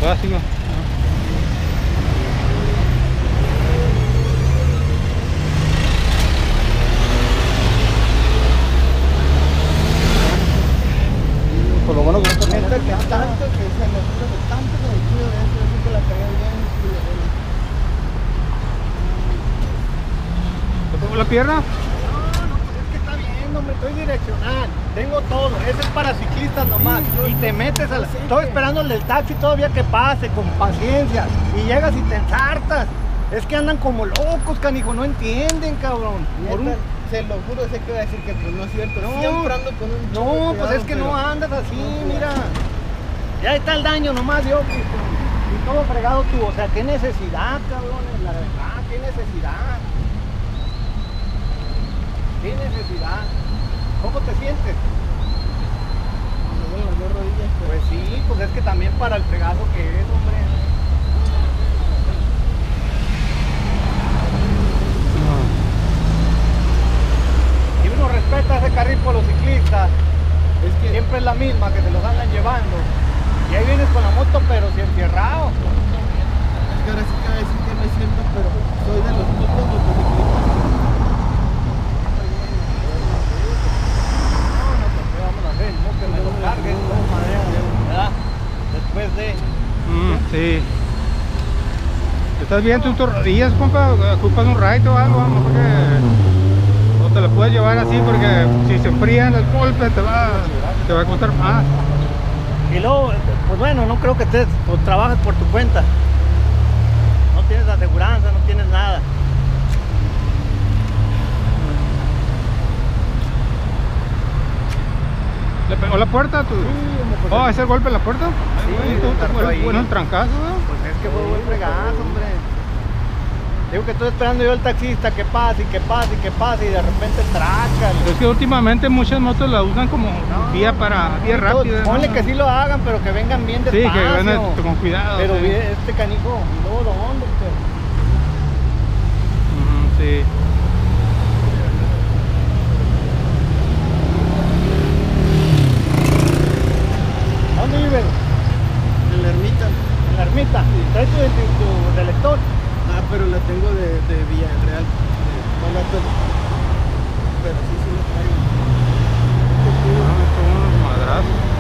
Básico. Por lo bueno que no Tanto que se le puso de tanto que se le puso de eso, así que la cargué bien. ¿te pongo la pierna? No, pues es que está bien, hombre, estoy direccional. Tengo todo, ese es para ciclistas nomás. Y te metes a la... Estoy esperando el del taxi todavía que pase, con paciencia. Y llegas y te ensartas. Es que andan como locos, canijo, no entienden, cabrón. Se lo juro, sé que voy a decir que pues no es cierto. No, Siempre ando con un no, cuidado, pues es que pero no andas así, no, mira. Ya está el daño nomás, yo. Y todo fregado tú, o sea, qué necesidad, cabrones, la verdad, qué necesidad. Qué necesidad. ¿Cómo te sientes? me duelen las dos rodillas, pero Pues sí, pues es que también para el fregazo que es, hombre. Y uno respeta ese carril por los ciclistas. es que Siempre es la misma que se los andan llevando. Y ahí vienes con la moto, pero si encierrado. Es que ahora sí que voy a decir que no es cierto, pero soy de los putos motociclistas. No, pues ¿qué vamos a hacer? No, que me lo carguen, no, madre, ¿verdad? Después de... Sí. ¿Estás bien tus rodillas, compa? ¿Ocupas un ride o algo? A lo mejor que... O te lo puedes llevar así porque si se enfrían el golpe te va a costar más. Y luego, pues bueno, no creo que estés, pues trabajas por tu cuenta. No tienes aseguranza, no tienes nada. ¿Le pegó la puerta? ¿Tú? pues Oh, ¿es el golpe en la puerta? Sí, ¿tú tardó te ahí. bueno el trancazo, ¿no? Pues es que fue buen fregazo, hombre. Digo que estoy esperando yo al taxista que pase y que pase y que pase y de repente traca. Es que últimamente muchas motos la usan como vía rápida, ¿no? Ponle que sí lo hagan, pero que vengan bien Sí, despacio. que vengan con cuidado. Pero sí. este canijo, ¿y luego dónde? Sí. ¿Dónde viven? En la ermita. En la ermita. ¿Traes tu relector? Ah, pero la tengo de Villarreal. No la tengo. Pero sí lo traigo. Ah, son unos madrazos.